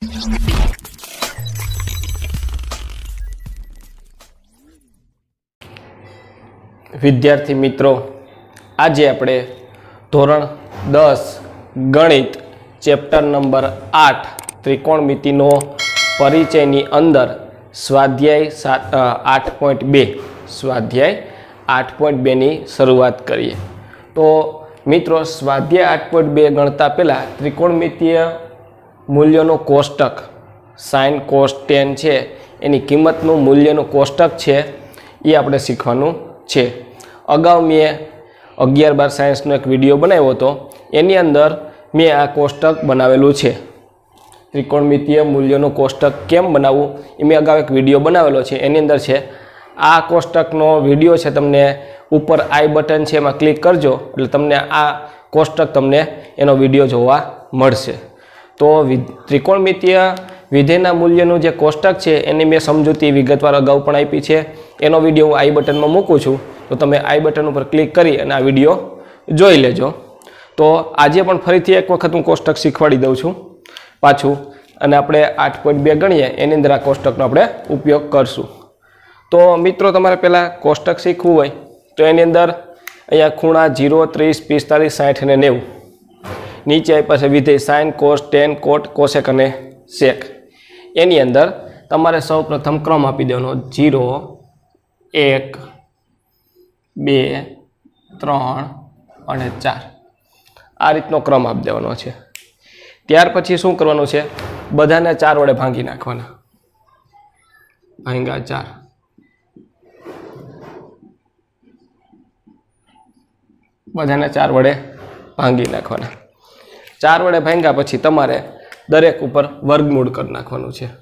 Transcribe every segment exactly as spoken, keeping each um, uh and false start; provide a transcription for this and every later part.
विद्यार्थी मित्रों, आज आपणे धोरण दस गणित चेप्टर नंबर आठ त्रिकोणमितिनो परिचयनी अंदर स्वाध्याय सात आठ पॉइंट बे स्वाध्याय आठ पॉइंट बे नी शुरुआत करिए। तो मित्रों, स्वाध्याय आठ पॉइंट बे गणता पहला त्रिकोणमितीय मूल्यों कोष्टक साइन कोस टेन है एनी किंमतनु मूल्यनु कोष्टक है ये आपणे शीखवानुं छे। अगाऊ मैं अगियार बार साइंसनो एक विडियो बनाव्यो तो एनी अंदर मैं आ कोष्टक बनावेलू है। त्रिकोणमितीय मूल्यों कोष्टक केम बनावू ए मैं अगाऊ एक विडियो बनावेलो छे। एनी अंदर है आ कोष्टकनो विडियो है, तमने ऊपर आई बटन है एमां क्लिक करजो एटले तमने आ कोष्टक तमने एनो विडियो जोवा मळशे। तो त्रिकोणमितीय विधेयना मूल्यनु जे कोष्टक है एनी मैं समजूती विगतवार अगाऊ पण आपी है। एनो विडियो हूँ आई बटन में मूकूँ छूँ, तो तमे आई बटन पर क्लिक करी अने आ विडियो जोई लेजो। तो आजे पण फरीथी एक वखत हूँ कोष्टक शीखवाड़ी दऊं छूं पाछुं, अने आपणे आठ पॉइंट बे गणीए एनी अंदर आ कोष्टकनो आपणे उपयोग करशुं। तो मित्रों, तमारे पहला कोष्टक शीखवुं होय तो एनी अंदर अहींया खूणा जीरो त्रीस पिस्तालीस साठ ने नेवु, नीचे आप्या छे विधेय sine cos tan cot cosec अने सेक। एनी अंदर तमारे सौ प्रथम क्रम आपी देवानो जीरो एक बे त्रण अने चार आ रीतनो क्रम आप देवानो छे। त्यार पछी शुं करवानुं छे, बधाने चार वडे भांगी नाखवाना। भांगा चार, बधाने चार वडे भांगी नाखवाना। चार वडे भांग्या पछी तमारे दरेक उपर वर्गमूळ कर नाखवानुं छे।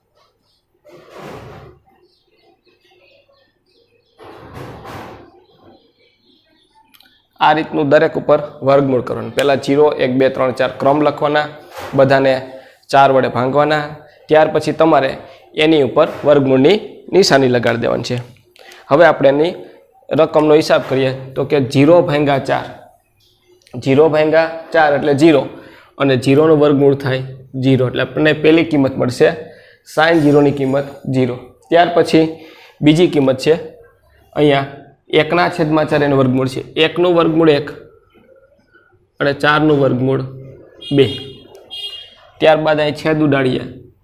आ रीतनु दरेक उपर वर्गमूळ करवानुं। पहला जीरो एक बे त्रण चार क्रम लखवाना, बधाने चार वडे भांगवाना, त्यार पछी तमारे एनी उपर वर्गमूळनी निशानी लगाड़ी देवानी छे। हवे आपणे एनी रकमनो हिसाब करीए तो के जीरो भांगा चार, जीरो भांगा चार एटले जीरो अने जीरो नो वर्गमूळ थाय जीरो, एटले आपणे पहली किंमत मळशे साइन जीरो नी किंमत जीरो। त्यार पछी बीजी किंमत छे अहींया एकना छेदमां चार एनुं वर्गमूळ छे, एकनुं वर्गमूळ एक अने चारनुं वर्गमूळ बे। त्यारबाद अहीं छेद उडाड़ीए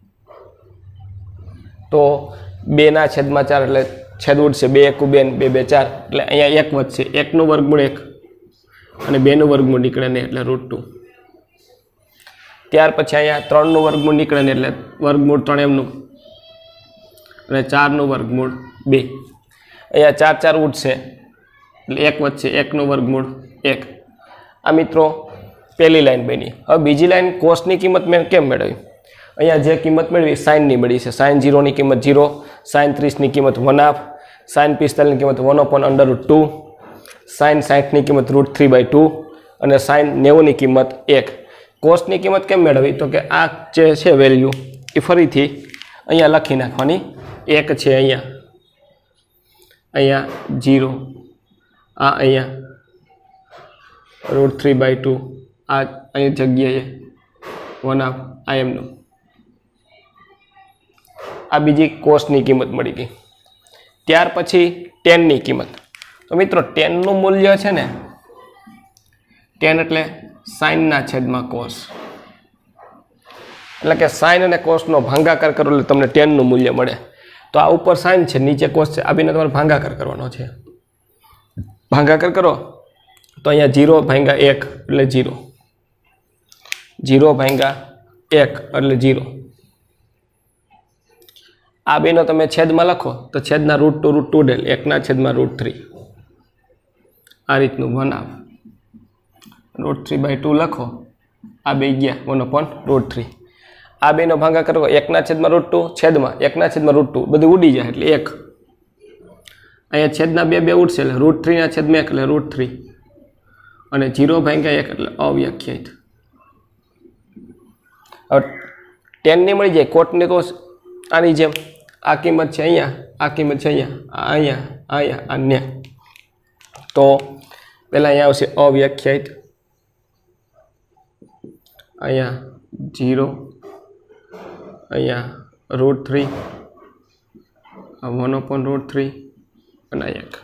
तो बेना छेदमां चार एटले छेद उडशे, बे एकू बे बे बे चार एटले अहींया एक वधशे, एकनुं वर्गमूळ एक अने बेनुं वर्गमूळ निकळे नहीं एटले रूट टू। त्यार पछी अहींया त्रणनुं वर्गमूळ निकळे नहीं एटले वर्गमूळ त्रण एमनुं अने चारनुं वर्गमूळ बे। अहींया चार चार उठशे एटले एक वधशे, एकनुं वर्गमूळ एक। आ मित्रों पहली लाइन बनी। हवे बीजी लाइन कोसनी किंमत मैं केम मेळवी, अहींया जे किंमत मेळवी साइन नी मळी छे। साइन जीरो नी किंमत जीरो, साइन तीस नी किंमत वन हाफ, साइन पिस्तालीस नी किंमत one upon under root two, sine साठ नी किंमत रूट थ्री बाय टू अने साइन नेवु नी किंमत एक। कोसनी किंमत केम मेळवी तो के आ जे छे वेल्यू ए फरीथी अहींया लखी नाखवानी। एक छे अहींया, अहींया जीरो, आ अहींया रूट थ्री बाय टू, आ अहीं जग्याए वन हाफ, आ एमनुं। आ बीजी कोसनी किंमत मळी गई। त्यार पछी टेन नी किंमत। तो मित्रों टेन नुं मूल्य छे ने, टेन एटले साइन ना छेदमां कोस, एटले के साइन अने कोस नो भांगाकार करो એટલે તમને टेन નું મૂલ્ય મળે। तो आ ऊपर साइन है, नीचे कोस है, आ बेने तमारे भांगाकार करवानो छे। भांगाकार करो तो अहींया जीरो भांगा एक एटले जीरो, जीरो भांगा एक एटले जीरो। आ बेनो तमे छेदमां लखो तो छेदना रूट टू रूट टू डेल एकना छेदमां रूट थ्री, आ रीतनुं one half. Root three by two लखो, आ बे गया वन अपॉन रूट थ्री। आ बेनो भांगाकार करो, एकना छेदमां रूट टू छेदमां एकना छेदमां रूट टू बधुं उडी जाए एटले एक। अहींया छेदना बे बे उठशे एटले रूट थ्री ना छेदमां एक एटले रूट थ्री अने जीरो भांगा एक एटले अव्याख्यायित। हवे टेन नी मळी जाय कोटने तो आनी जेम आ किंमत छे अहींया, आ किंमत छे अहींया, आ अहींया, आ अहींया, आ न्या। तो पहला अहींया आवशे अव्याख्यायित, अहींया जीरो અહીંયા root three, one upon root three અને એક.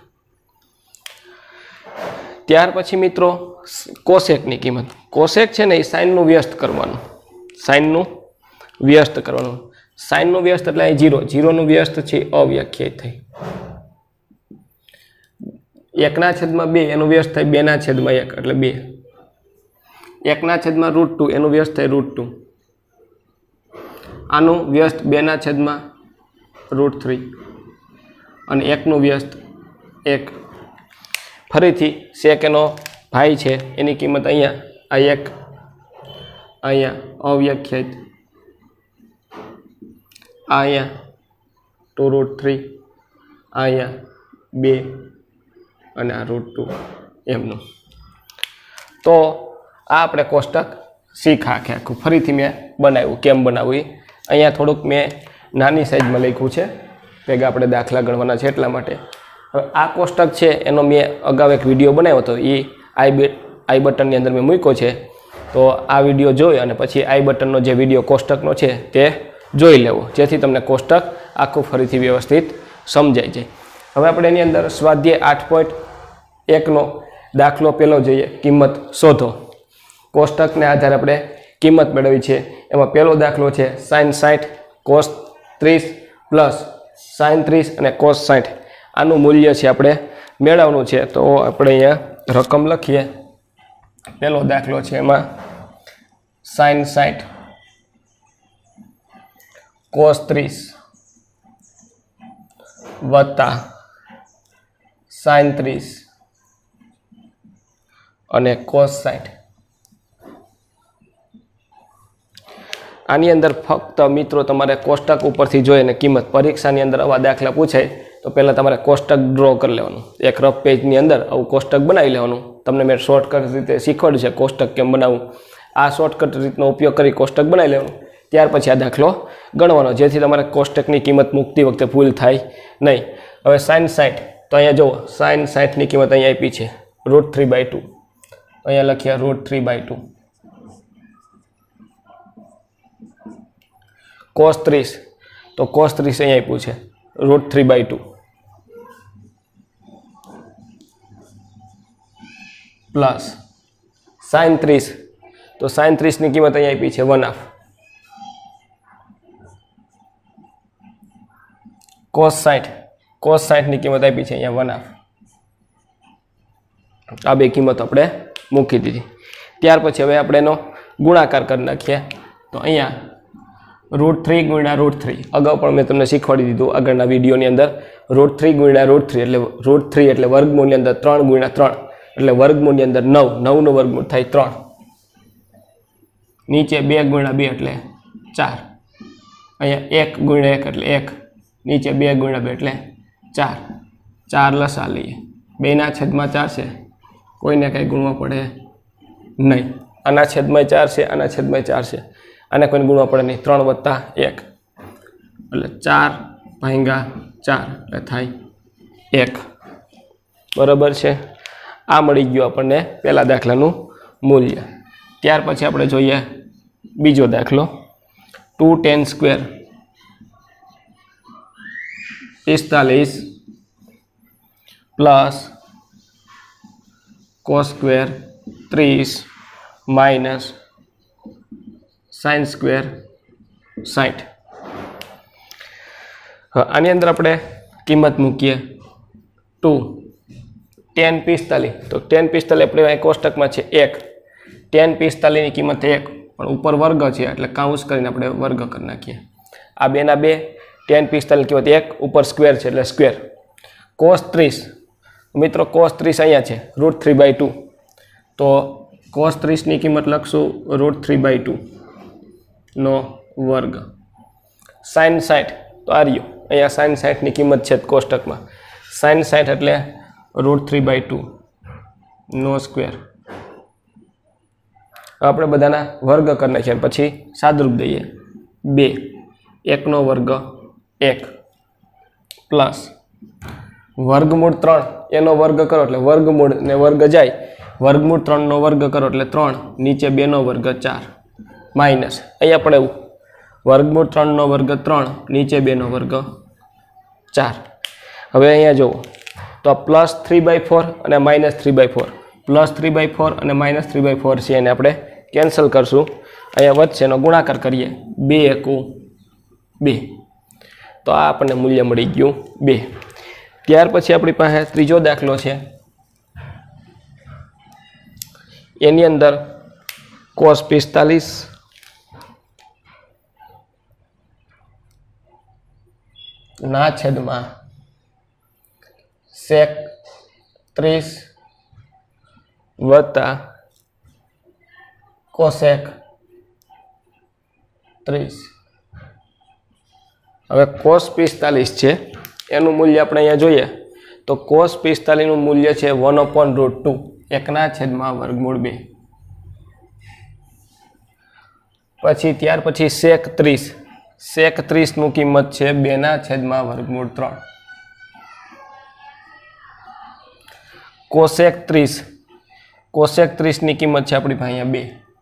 ત્યાર પછી મિત્રો કોસેકની કિંમત. કોસેક છે ને એ સાઇનનું વ્યસ્ત કરવાનું, સાઇનનું વ્યસ્ત કરવાનું. સાઇનનું વ્યસ્ત એટલે અહીં જીરો, જીરોનું વ્યસ્ત છે અવ્યાખ્યાયિત થઈ. એકના છેદમાં બે એનું વ્યસ્ત થાય બેના છેદમાં એક એટલે બે. એકના છેદમાં રૂટ ટુ એનું વ્યસ્ત થાય રૂટ ટુ. આનું વ્યસ્ત બેના છેદમાં રૂટ થ્રી અને એકનું વ્યસ્ત એક. ફરીથી સેક એનો ભાઈ છે એની કિંમત અહીંયા આ એક, અહીંયા અવ્યાખ્યાયિત, આ અહીંયા ટુ રૂટ થ્રી, આ અહીંયા બે અને આ રૂટ ટુ એમનું. તો આ આપણે કોષ્ટક શીખા આખે આખું. ફરીથી મેં બનાવ્યું, કેમ બનાવવું એ અહીંયા થોડુંક મેં નાની સાઈઝમાં લખ્યું છે, ભેગા આપણે દાખલા ગણવાના છે એટલા માટે. હવે આ કોષ્ટક છે એનો મેં અગાઉ એક વિડીયો બનાવ્યો હતો, એ આઈ બે આઈ બટનની અંદર મેં મૂક્યો છે. તો આ વિડીયો જોઈ અને પછી આઈ બટનનો જે વિડીયો કોષ્ટકનો છે તે જોઈ લેવો, જેથી તમને કોષ્ટક આખું ફરીથી વ્યવસ્થિત સમજાઈ જાય. હવે આપણે એની અંદર સ્વાધ્યાય આઠ પોઈન્ટ એકનો દાખલો પહેલો જોઈએ, કિંમત શોધો. કોષ્ટકને આધારે આપણે કિંમત મેળવી છે. એમાં પહેલો દાખલો છે સાઇન સાઠ કોસ ત્રીસ પ્લસ સાઇન ત્રીસ અને કોસ સાઠ. આનું મૂલ્ય છે આપણે મેળવવાનું છે. તો આપણે અહીંયા રકમ લખીએ. પહેલો દાખલો છે એમાં સાઇન સાઠ કોસ ત્રીસ વત્તા સાઇન ત્રીસ અને કોસ સાઠ. આની અંદર ફક્ત મિત્રો તમારે કોષ્ટક ઉપરથી જોઈને કિંમત, પરીક્ષાની અંદર આવા દાખલા પૂછાય તો પહેલાં તમારે કોષ્ટક ડ્રો કરી લેવાનું. એક રફ પેજની અંદર આવું કોષ્ટક બનાવી લેવાનું. તમને મેં શોર્ટકટ રીતે શીખવાડ્યું છે કોષ્ટક કેમ બનાવવું. આ શોર્ટકટ રીતનો ઉપયોગ કરી કોષ્ટક બનાવી લેવાનું. ત્યાર પછી આ દાખલો ગણવાનો, જેથી તમારે કોષ્ટકની કિંમત મૂકતી વખતે ભૂલ થાય નહીં. હવે સાઇન સાઠ, તો અહીંયા જુઓ સાઇન સાઠની કિંમત અહીંયા આપી છે રૂટ થ્રી બાય ટુ. અહીંયા લખીએ root three by two. Cos ત્રીસ, તો કોસ ત્રીસ અહીંયા આપ્યું છે root three by two plus sine ત્રીસ, તો સાઇન ત્રીસની કિંમત અહીંયા આપી છે વન હાફ. કોસ સાઠ, કોસ સાઠની કિંમત આપી છે અહીંયા વન હાફ. આ બે કિંમત આપણે મૂકી દીધી. ત્યાર પછી હવે આપણે એનો ગુણાકાર કરી નાખીએ. તો અહીંયા રૂટ થ્રી ગુણ્યા રૂટ થ્રી, અગાઉ પણ મેં તમને શીખવાડી દીધું આગળના વિડીયોની અંદર. રૂટ થ્રી ગુણ્યા રૂટ થ્રી એટલે રૂટ થ્રી એટલે વર્ગમૂળની અંદર ત્રણ ગુણ્યા ત્રણ એટલે વર્ગમૂળની અંદર નવ, નવનું વર્ગમૂળ થાય ત્રણ. નીચે બે ગુણ્યા બે એટલે ચાર. અહીંયા એક ગુણ્યા એક એટલે એક, નીચે બે ગુણ્યા બે એટલે ચાર. ચાર લસા લઈએ, બેના છેદમાં ચાર છે, કોઈને કંઈ ગુણવા પડે નહીં. આના છેદમાં ચાર છે, આના છેદમાં ચાર છે, આને કોઈને ગુણવા પડે નહીં. ત્રણ વત્તા એક એટલે ચાર ભાંગા ચાર એટલે થાય એક. બરાબર છે. આ મળી ગયું આપણને પહેલા દાખલાનું મૂલ્ય. ત્યાર પછી આપણે જોઈએ બીજો દાખલો. ટુ ટેન સ્ક્વેર પિસ્તાલીસ પ્લસ કોસ સ્ક્વેર ત્રીસ માઇનસ સાઇન સ્ક્વેર સાઠ. આની અંદર આપણે કિંમત મૂકીએ ટુ ટેન પિસ્તાલીસ, તો ટેન પિસ્તાલીસ આપણે અહીં કોષ્ટકમાં છે એક. ટેન પિસ્તાલીસની કિંમત એક, પણ ઉપર વર્ગ છે એટલે કાઉન્સ કરીને આપણે વર્ગ કરી નાખીએ. આ બેના બે, ટેન પિસ્તાલીસ કિંમત એક, ઉપર સ્ક્વેર છે એટલે સ્ક્વેર. કોસ ત્રીસ, મિત્રો કોસ ત્રીસ અહીંયા છે રૂટ થ્રી બાય ટુ, તો કોસ ત્રીસની કિંમત લખશું રૂટ થ્રી બાય ટુ નો વર્ગ. સાઇન સાઠ, તો આ રહ્યો અહીંયા સાઇન સાઠની કિંમત છે કોષ્ટકમાં. સાઇન સાઠ એટલે રૂટ થ્રી બાય ટુ નો સ્ક્વેર. આપણે બધાના વર્ગ કરી નાખીએ પછી સાદરૂપ દઈએ. બે, એકનો વર્ગ એક પ્લસ વર્ગમૂળ ત્રણ એનો વર્ગ કરો એટલે વર્ગમૂળ ને વર્ગ જાય, વર્ગમૂળ ત્રણનો વર્ગ કરો એટલે ત્રણ, નીચે બેનો વર્ગ ચાર માઇનસ અહીંયા પણ એવું વર્ગમૂળ ત્રણનો વર્ગ ત્રણ, નીચે બેનો વર્ગ ચાર. હવે અહીંયા જુઓ તો પ્લસ થ્રી બાય ફોર અને minus three by four, plus three by four અને માઇનસ થ્રી બાય ફોર છે એને આપણે કેન્સલ કરશું. અહીંયા વચ્ચે એનો ગુણાકાર કરીએ, બે એકુ બે, તો આ આપણને મૂલ્ય મળી ગયું બે. ત્યાર પછી આપણી પાસે ત્રીજો દાખલો છે. એની અંદર કોસ પિસ્તાલીસ ના છેદમાં સેક ત્રીસ વત્તા કોસેક ત્રીસ. હવે કોસ પિસ્તાલીસ છે એનું મૂલ્ય આપણે અહીંયા જોઈએ તો કોસ પિસ્તાલીસનું મૂલ્ય છે વન અપોન રૂટ ટુ, એકના છેદમાં વર્ગમૂળ બે. પછી ત્યાર પછી સેક ત્રીસ, સેક ત્રીસનું કિંમત છે બેના છેદમાં વર્ગમૂળ ત્રણ. કોસેક ત્રીસ, કોસેક ત્રીસની કિંમત છે આપણી પાસે અહીંયા બે.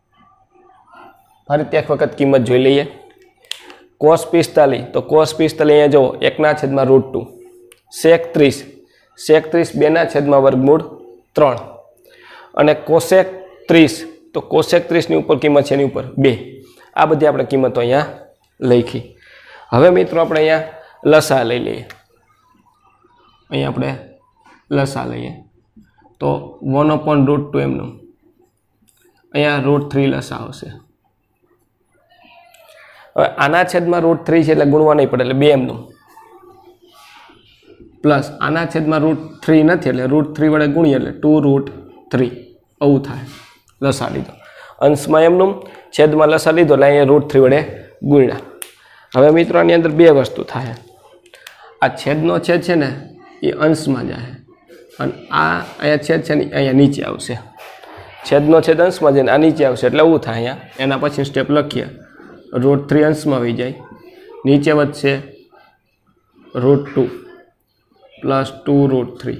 ફરીથી એક વખત કિંમત જોઈ લઈએ. કોસ પિસ્તાલીસ, તો કોસ પિસ્તાલીસ અહીંયા જુઓ એકના છેદમાં રૂટ ટુ. સેક ત્રીસ, સેક ત્રીસ બેના છેદમાં વર્ગમૂળ ત્રણ. અને કોસેક ત્રીસ, તો કોસેક ત્રીસની ઉપર કિંમત છે એની ઉપર બે. આ બધી આપણે કિંમતો અહીંયા લખી. હવે મિત્રો આપણે અહીંયા લસા લઈ લઈએ. અહીંયા આપણે લસા લઈએ તો વન અપોન રૂટ ટુ એમનું, અહીંયા રૂટ થ્રી લસા આવશે. હવે આના છેદમાં રૂટ થ્રી છે એટલે ગુણવા નહીં પડે એટલે બે એમનું, પ્લસ આના છેદમાં રૂટ થ્રી નથી એટલે રૂટ થ્રી વડે ગુણીએ એટલે ટુ રૂટ થ્રી આવું થાય. લસા લીધો, અંશમાં એમનું, છેદમાં લસા લીધો એટલે અહીંયા રૂટ થ્રી વડે ગુણ્યા. હવે મિત્રો આની અંદર બે વસ્તુ થાય. આ છેદનો છેદ છે ને એ અંશમાં જાય અને આ અહીંયા છેદ છે ને અહીંયા નીચે આવશે. છેદનો છેદ અંશમાં જાય ને આ નીચે આવશે એટલે એવું થાય. અહીંયા એના પછી સ્ટેપ લખીએ, રૂટ થ્રી અંશમાં આવી જાય, નીચે વધશે root two plus two root three,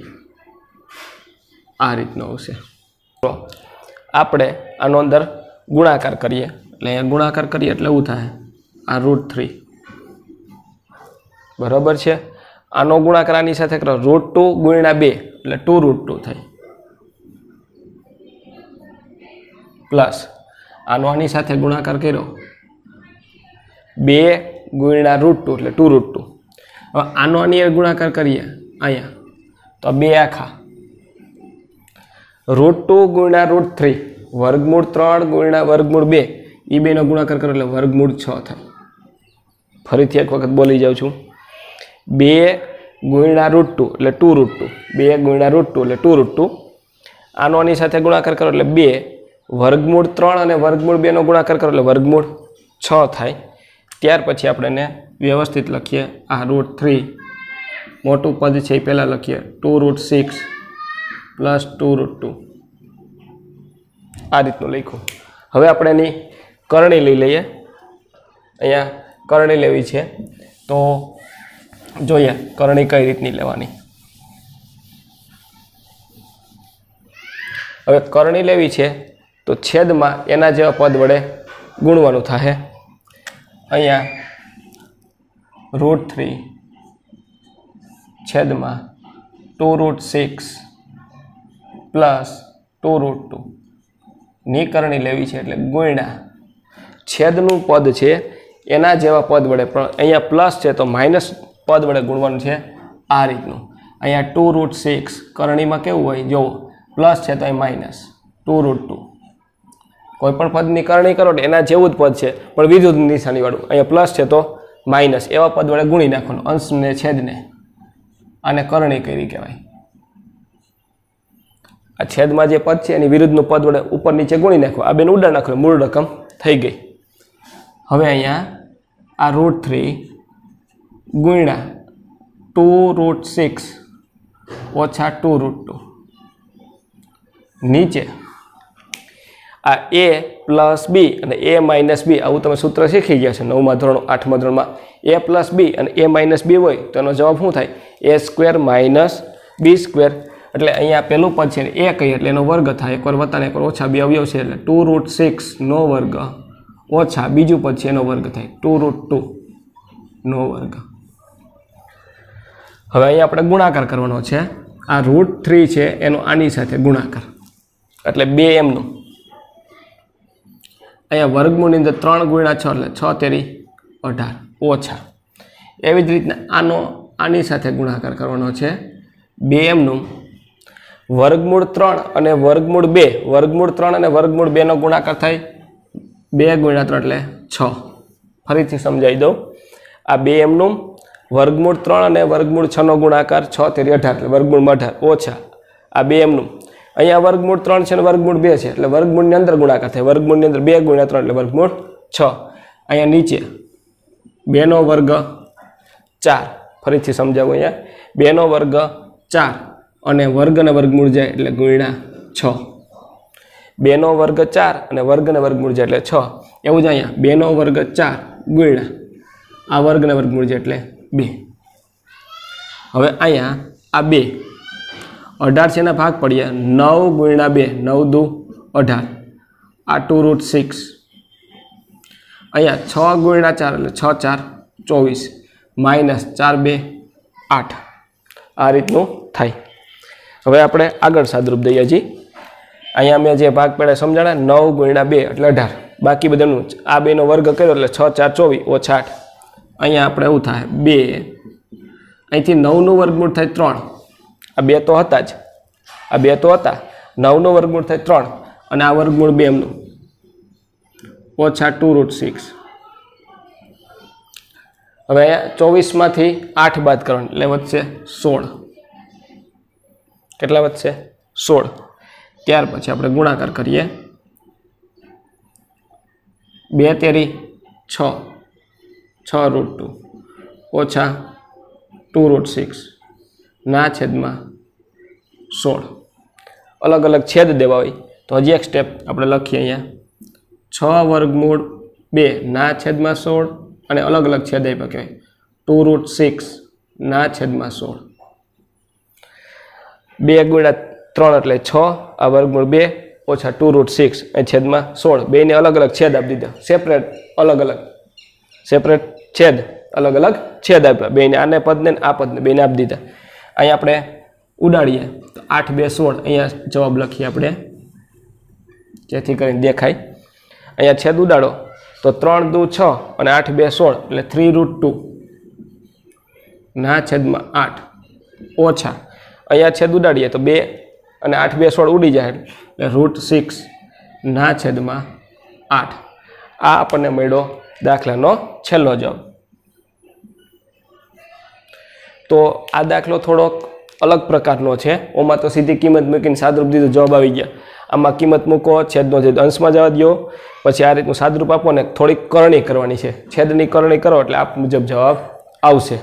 આ રીતનો આવશે. તો આપણે આનો અંદર ગુણાકાર કરીએ એટલે અહીંયા ગુણાકાર કરીએ એટલે એવું થાય આ રૂટ થ્રી બરાબર છે. આનો ગુણાકાર આની સાથે કરો, રૂટ ટુ ગુણ્યા બે એટલે ટુ રૂટ ટુ થાય, પ્લસ આનો આની સાથે ગુણાકાર કર્યો બે ગુણ્યા રૂટ ટુ એટલે ટુ રૂટ ટુ. હવે આનો આની ગુણાકાર કરીએ અહીંયા તો બે આખા, રૂટ ટુ ગુણ્યા રૂટ થ્રી, વર્ગમૂળ ત્રણ ગુણ્યા વર્ગમૂળ બે, એ બેનો ગુણાકાર કરો એટલે વર્ગમૂળ છ થાય. ફરીથી એક વખત બોલી જાઉં છું, બે ગુણ્યા રૂટ ટુ એટલે ટુ રૂટ ટુ, બે ગુણ્યા રૂટ ટુ એટલે ટુ રૂટ ટુ. આનો આની સાથે ગુણાકાર કરો એટલે બે, વર્ગમૂળ ત્રણ અને વર્ગમૂળ બેનો ગુણાકાર કરો એટલે વર્ગમૂળ છ થાય. ત્યાર પછી આપણે એને વ્યવસ્થિત લખીએ. આ રૂટ થ્રી મોટું પદ છે એ પહેલાં લખીએ, two root six plus two root two, આ રીતનું લખ્યું. હવે આપણે એની કરણી લઈ લઈએ. અહીંયા કરણી લેવી છે તો જોઈએ કરણી કઈ રીતની લેવાની. હવે કરણી લેવી છે તો છેદમાં એના જેવા પદ વડે ગુણવાનું થાય. અહીંયા રૂટ થ્રી છેદમાં two root six plus two root two ની કરણી લેવી છે એટલે ગુણ્યા છેદનું પદ છે એના જેવા પદ વડે, પણ અહીંયા પ્લસ છે તો માઇનસ પદ વડે ગુણવાનું છે આ રીતનું. અહીંયા ટુ રૂટ સિક્સ કરણીમાં કેવું હોય જોવો, પ્લસ છે તો અહીં માઇનસ ટુ રૂટ ટુ. કોઈ પણ પદની કરણી કરો એટલે એના જેવું જ પદ છે પણ વિરુદ્ધ નિશાનીવાળું. અહીંયા પ્લસ છે તો માઇનસ, એવા પદ વડે ગુણી નાખવાનું અંશને છેદને. આને કરણી કરી કહેવાય. આ છેદમાં જે પદ છે એની વિરુદ્ધનું પદ વડે ઉપર નીચે ગુણી નાખો, આ બેન ઉડા નાખો, મૂળ રકમ થઈ ગઈ. હવે અહીંયા આ રૂટ થ્રી ગુણ્યા ટુ રૂટ સિક્સ ઓછા ટુ રૂટ ટુ, નીચે આ એ પ્લસ બી અને એ માઇનસ બી, આવું તમે સૂત્ર શીખી ગયા છે નવમા ધોરણ આઠમા ધોરણમાં. એ પ્લસ બી અને એ માઇનસ બી હોય તો એનો જવાબ શું થાય? A square minus b square. એટલે અહીંયા પેલું પદ છે એ કહીએ એટલે એનો વર્ગ થાય, એકવાર વત્તા ને એકવાર ઓછા બે અવયવ છે એટલે ટુ રૂટ સિક્સ નો વર્ગ ઓછા બીજું પદ છે એનો વર્ગ થાય ટુ રૂટ ટુ નો વર્ગ. હવે અહીંયા આપણે ગુણાકાર કરવાનો છે. આ રૂટ થ્રી છે એનો આની સાથે ગુણાકાર એટલે બે એમનું. અહીંયા વર્ગમૂળની અંદર ત્રણ ગુણ્યા છ એટલે છ તેરી અઢાર ઓછા. એવી જ રીતના આનો આની સાથે ગુણાકાર કરવાનો છે. બે એમનું વર્ગમૂળ ત્રણ અને વર્ગમૂળ બે વર્ગમૂળ ત્રણ અને વર્ગમૂળ બેનો ગુણાકાર થાય બે ગુણ્યા ત્રણ એટલે છ. ફરીથી સમજાવી દઉં. આ બે એમનું વર્ગમૂળ ત્રણ અને વર્ગમૂળ છ નો ગુણાકાર છ તેરી અઢાર એટલે વર્ગમૂળમાં અઢાર ઓછા આ બે એમનું. અહીંયા વર્ગમૂળ ત્રણ છે અને વર્ગમૂળ બે છે એટલે વર્ગમૂળની અંદર ગુણાકાર થાય. વર્ગમૂળની અંદર બે ગુણ્યા ત્રણ એટલે વર્ગમૂળ છ. અહીંયા નીચે બેનો વર્ગ ચાર. ફરીથી સમજાવું. અહીંયા બેનો વર્ગ ચાર અને વર્ગ અને વર્ગમૂળ જાય એટલે ગુણ્યા છ. બેનો વર્ગ ચાર અને વર્ગ અને વર્ગમૂળ જાય એટલે છ. એવું જ અહીંયા બેનો વર્ગ ચાર ગુણ્યા આ વર્ગ અને વર્ગમૂળ જાય એટલે બે. હવે અહીંયા આ બે અઢાર છે એના ભાગ પડ્યા નવ ગુણ્યા બે નવ દુ અઢાર આ ટુ રૂટ સિક્સ. અહીંયા છ ગુણ્યા ચાર એટલે છ ચાર ચોવીસ માઇનસ ચાર બે આઠ. આ રીતનું થાય. હવે આપણે આગળ સાદરૂપ દઈએ. હજી અહીંયા મેં જે ભાગ પડ્યા સમજાણા નવ ગુણ્યા બે એટલે અઢાર બાકી બધાનું આ બેનો વર્ગ કર્યો એટલે છ ચાર ચોવીસ ઓછા આઠ. અહીંયા આપણે એવું થાય બે અહીંથી નવનું વર્ગમૂળ થાય ત્રણ. આ બે તો હતા જ આ બે તો હતા નવનું વર્ગમૂળ થાય ત્રણ અને આ વર્ગમૂળ બે એમનું ઓછા ટુ રૂટ સિક્સ. હવે અહીંયા ચોવીસમાંથી આઠ બાદ કરવાનું એટલે વધશે સોળ. કેટલા વધશે સોળ. ત્યાર પછી આપણે ગુણાકાર કરીએ. બે તેરી છ છ રૂટ ટુ ઓછા ટુ રૂટ સિક્સ ના છેદમાં સોળ. અલગ અલગ છેદ દેવા હોય તો હજી એક સ્ટેપ આપણે લખીએ. અહીંયા છ વર્ગમૂળ બે ના છેદમાં સોળ અને અલગ અલગ છેદ આપ્યા કહેવાય ટુ રૂટ સિક્સ ના છેદમાં સોળ. બે ગુણ્યા ત્રણ એટલે છ આ વર્ગમૂળ બે ઓછા ટુ રૂટ સિક્સ એ છેદમાં સોળ. બેને અલગ અલગ છેદ આપી દીધા. સેપરેટ અલગ અલગ સેપરેટ છેદ અલગ અલગ છેદ આપ્યા બેને. આને પદને આ પદને બેને આપી દીધા. અહીંયા આપણે ઉડાડીએ તો આઠ બે સોળ. અહીંયા જવાબ લખીએ આપણે જેથી કરીને દેખાય. અહીંયા છેદ ઉડાડો તો ત્રણ દુ છ અને આઠ બે સોળ એટલે થ્રી રૂટ ટુ ના છેદમાં આઠ ઓછા અહીંયા છેદ ઉડાડીએ તો બે અને આઠ બે સોળ ઉડી જાય એટલે રૂટ સિક્સ ના છેદમાં આઠ. આ આપણને મળ્યો દાખલાનો છેલ્લો જવાબ. તો આ દાખલો થોડોક અલગ પ્રકારનો છે. ઓમાં તો સીધી કિંમત મૂકીને સાદરૂપ દીધું જવાબ આવી ગયા. આમાં કિંમત મૂકો છેદનો છેદ અંશમાં જવા દો પછી આ રીતનું સાદરૂપ આપો ને થોડીક કરણી કરવાની છે. છેદની કરણી કરો એટલે આપ મુજબ જવાબ આવશે.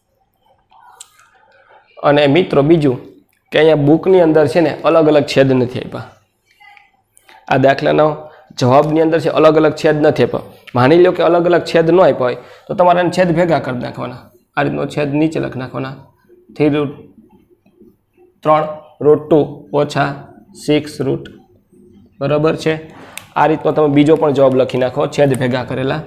અને મિત્રો બીજું કે અહીંયા બુકની અંદર છે ને અલગ અલગ છેદ નથી આપ્યા. આ દાખલાનો જવાબની અંદર છે અલગ અલગ છેદ નથી આપ્યા. માની લો કે અલગ અલગ છેદ ન આપ્યા હોય તો તમારે છેદ ભેગા કરી નાખવાના. આ રીતનો છેદ નીચે લખી નાખવાના. થ્રી રૂટ ત્રણ રૂટ ટુ ઓછા સિક્સ રૂટ બરાબર છે. આ રીતનો તમે બીજો પણ જવાબ લખી નાખો છેદ ભેગા કરેલા.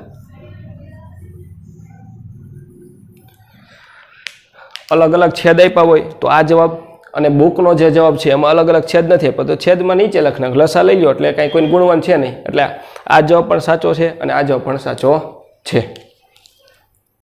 અલગ અલગ છેદ આપ્યા હોય તો આ જવાબ અને બુકનો જે જવાબ છે એમાં અલગ અલગ છેદ નથી આપ્યો તો છેદમાં નીચે લખી નાખો. લસા લઈ લો એટલે કાંઈ કોઈ ગુણવાન છે નહીં એટલે આ જવાબ પણ સાચો છે અને આ જવાબ પણ સાચો છે.